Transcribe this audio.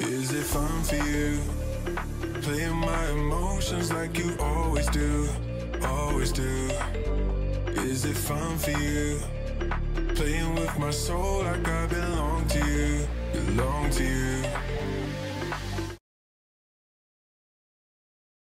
Is it fun for you? Playing my emotions like you always do, always do. Is it fun for you? Playing with my soul like I belong to you, belong to you.